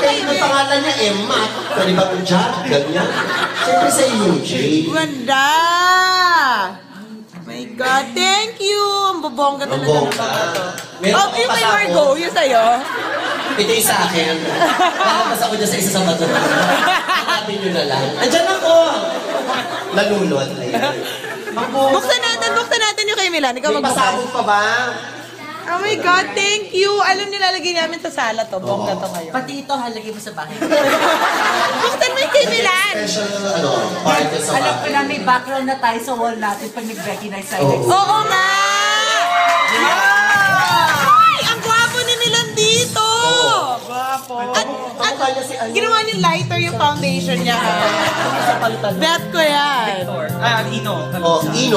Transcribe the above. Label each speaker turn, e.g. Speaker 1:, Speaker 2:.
Speaker 1: Ang pangalan niya, Emma. Pwede ba ang Jack? Ganyan. Siyempre sa UJ.
Speaker 2: Ganda! My God, thank you! Ang bubongga talaga ng mga to. Yung kay Margo, yung sa'yo.
Speaker 1: Ito yung sa akin. Nakapas ako dyan sa isa sa bato. Hanapin nyo na lang. Andyan ako! Nalulot.
Speaker 2: Buksan natin yung kay Milan. Ikaw
Speaker 1: May
Speaker 2: magbukas.
Speaker 1: pasabog pa ba?
Speaker 2: Oh my God, thank you! Alam nilalagay namin sa sala to. Bongga to ngayon.
Speaker 3: Pati ito, halagay mo sa bahay.
Speaker 2: Buksan mo yung kay Milan!
Speaker 1: Special, party sa
Speaker 3: Alam ko
Speaker 1: bahay.
Speaker 3: na may background na tayo sa wall natin pag nag-recognize tayo.
Speaker 2: Oo nga! Ay! Ang gwapo ni Milan dito! Gwapo! At ginawa ni lighter yung foundation niya. Bet ko yan.
Speaker 4: Ino.
Speaker 1: Oh, Ino.